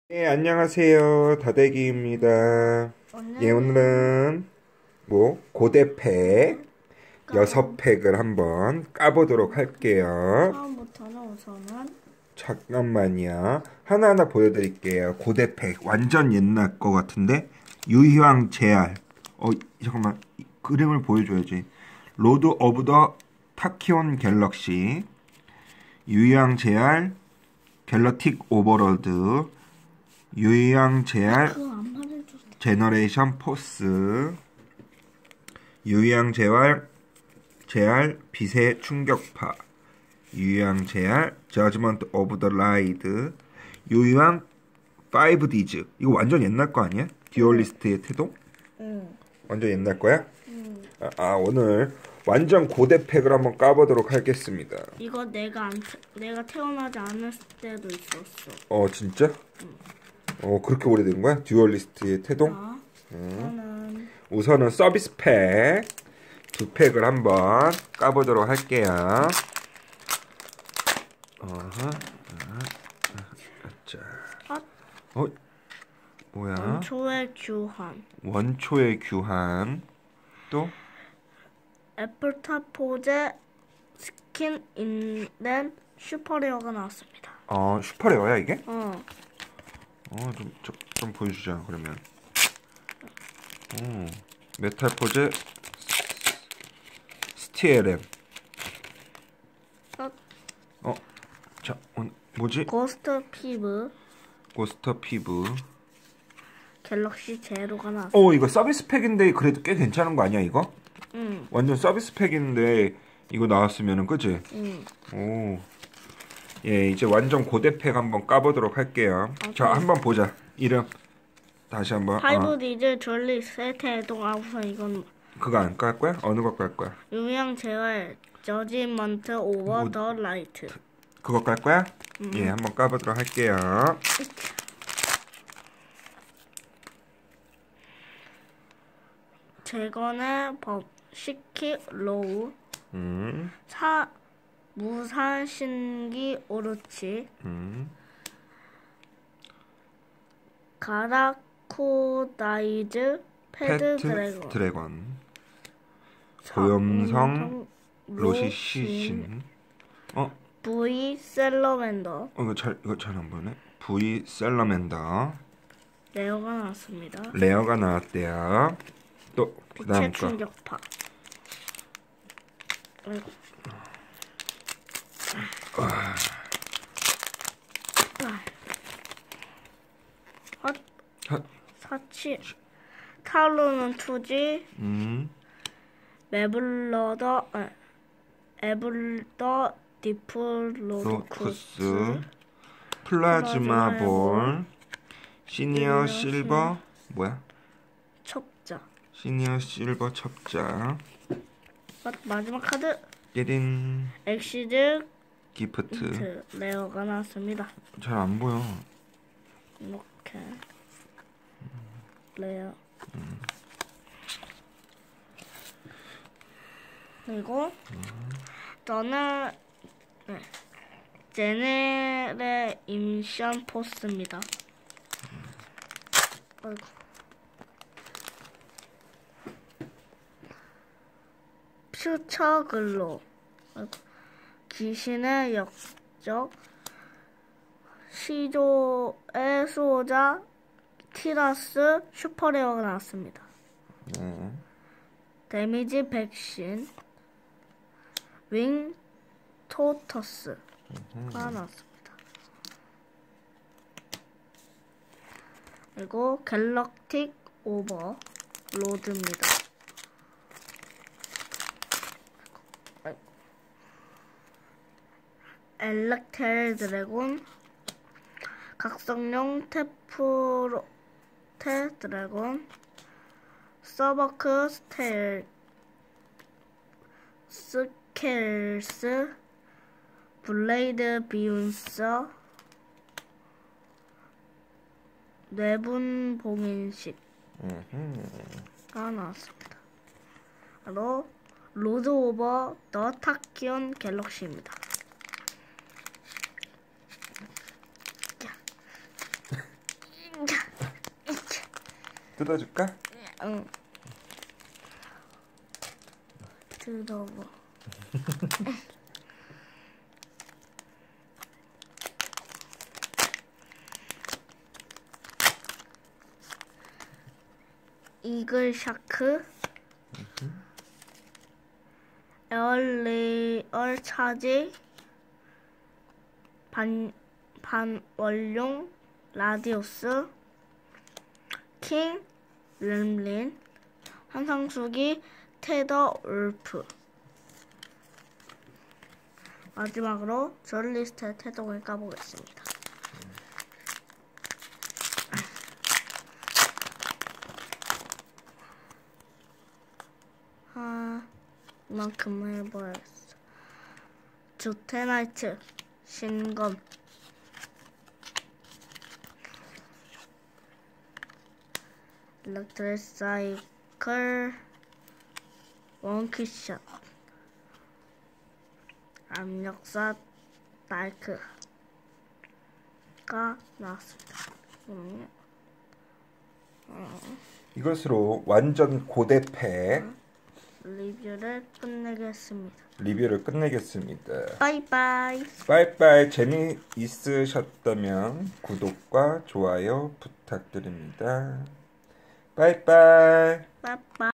네, 안녕하세요. 다대기입니다. 예, 오늘은 고대팩 6팩을 한번 까보도록 할게요. 처음부터는 우선은 잠깐만요. 하나하나 보여드릴게요. 고대팩 완전 옛날 거 같은데 유희왕 제알. 잠깐만, 그림을 보여줘야지. 로드 오브 더 타키온 갤럭시, 유희왕 제알, 갤럭틱 오버로드, 유희왕 제알 그거 안 말해줬어. 제너레이션 포스, 유희왕 제알 빛의 충격파, 유희왕 제알 저지먼트 오브 더 라이드, 유희왕 5디즈. 이거 완전 옛날 거 아니야? 듀얼리스트의 태동? 응. 완전 옛날 거야? 응. 오늘 완전 고대팩을 한번 까보도록 하겠습니다. 이거 내가 태어나지 않았을 때도 있었어. 진짜? 그렇게 오래된 거야? 듀얼리스트의 태동? 저는 우선은 서비스 팩 2팩을 한번 까보도록 할게요. 자, 뭐야? 원초의 교환. 원초의 규환. 또 애플탑 포제 스킨 인덴 슈퍼레어가 나왔습니다. 슈퍼레어야 이게? 좀 보여주자 그러면. 메탈 포즈 스티엘엠. 자, 뭐지? 고스트 피브 고스터 피부. 갤럭시 제로가 나왔어. 이거 서비스 팩인데 그래도 꽤 괜찮은 거 아니야 이거? 응. 완전 서비스 팩인데 이거 나왔으면은 그치? 응. 오. 예, 이제 완전 고대팩 한번 까보도록 할게요. 자, 한번 보자. 이름 다시 한번. 파이브 디즈 졸리 세트 동안 우선 이건 그거 안 깔 거야? 어느 거 깔 거야? 유명 재활 저지먼트 오버 더 라이트. 그거 깔 거야? 예, 한번 까보도록 할게요. 재건의 법 시키 로우 무산신기 오르치 가라코다이즈 패드 드래곤 고염성 로시시신. V 셀러맨더. 이거 잘 안 보네. V 셀러맨더 레어가 나왔습니다. 레어가 나왔대요. 또 그다음 빛의 거. 충격파. 아이고. 사치 타로는 투지 에블더 디플로도쿠스 플라즈마 볼 시니어 실버 뭐야? 첩자. 시니어 실버 첩자. 마지막 카드 깨린 엑시즈 기프트. 레어가 나왔습니다. 잘 안 보여. 이렇게 레어. 그리고 저는 제네레 임션 포스입니다. 아이고. 퓨처 글로. 아이고. 귀신의 역적 시조의 수호자 티라스 슈퍼레어가 나왔습니다. 데미지 백신 윙 토터스가 나왔습니다. 그리고 갤럭틱 오버 로드입니다. 엘렉텔 드래곤 각성용 테프로테 드래곤 서버크 스켈스 블레이드 비운서 뇌분 봉인식가 나왔습니다. 바로 로드 오버 더 타키온 갤럭시입니다. 뜯어줄까? 응. 들어봐. 이글 샤크, 에어레이얼 차지, 반원룡, 라디오스, 킹, 렘린, 한상수기, 테더 울프. 마지막으로 저널리스트의 태동을 까보겠습니다. 이만큼만 해봐야겠어. 주테나이트, 신검, 일렉트리사이클, 원키샷, 압력사 다이크가 나왔습니다. 이것으로 완전 고대패 리뷰를 끝내겠습니다. 리뷰를 끝내겠습니다. 바이바이. 빠이빠이. 재미있으셨다면 구독과 좋아요 부탁드립니다. 빠이빠이. 빠이빠이.